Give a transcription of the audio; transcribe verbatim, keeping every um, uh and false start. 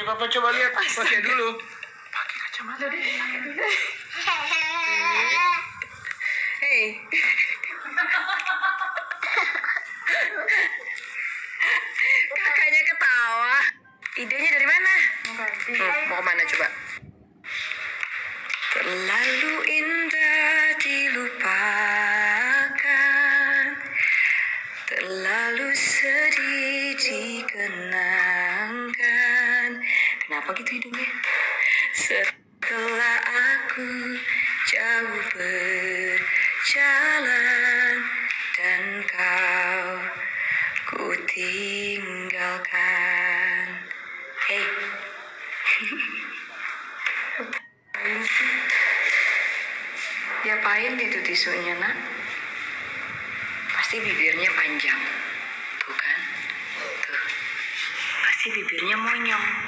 Papa coba lihat. Pakai dulu. Pakai kacamata deh. Hei. Kakaknya ketawa. Idenya dari mana? Hmm, mau kemana coba? Terlalu indah dilupakan, terlalu sedih dikenangkan. Kenapa gitu hidungnya? Setelah aku jauh berjalan dan kau ku tinggalkan. Hei. Diapain itu tisunya, nak? Pasti bibirnya panjang. Tuh kan? Tuh. Pasti bibirnya monyong.